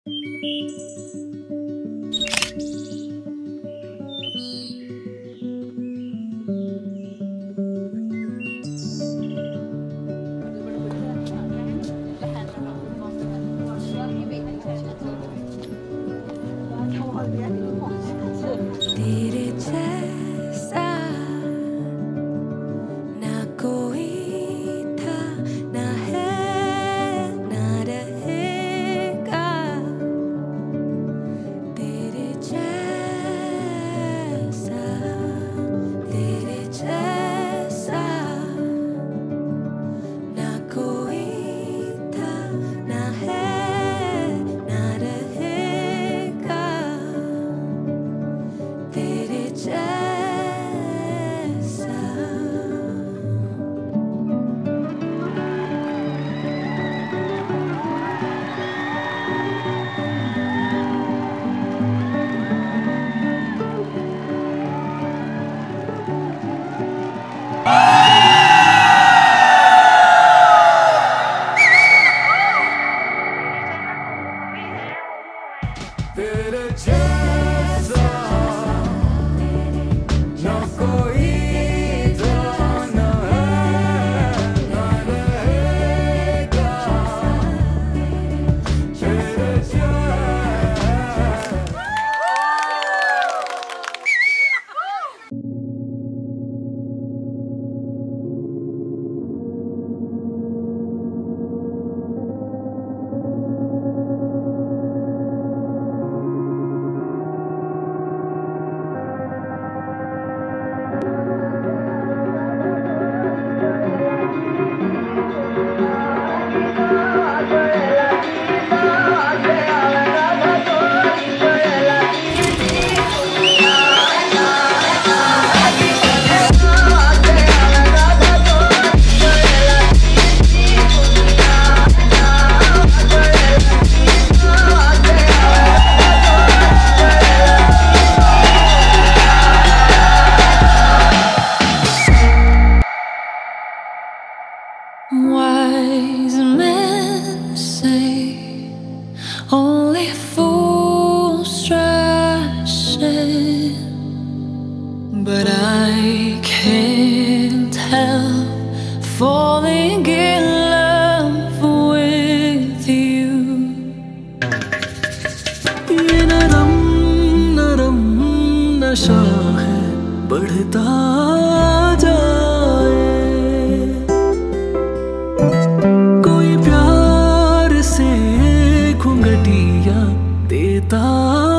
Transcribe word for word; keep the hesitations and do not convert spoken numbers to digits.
तेरे जैसा ना कोई था, ना है, ना रहेगा। तेरे जैसा, तेरे जैसा ना कोई था, ना है, ना रहेगा। तेरे जैसा। तेरे जैसा ना कोई था, ना है, ना रहेगा। तेरे जैसा। Wise men say only fools rush in, but I can't help falling in love with you. ये नरम नरम नशा है बढ़ता जाए, कोई प्यार से घुंघटिया देता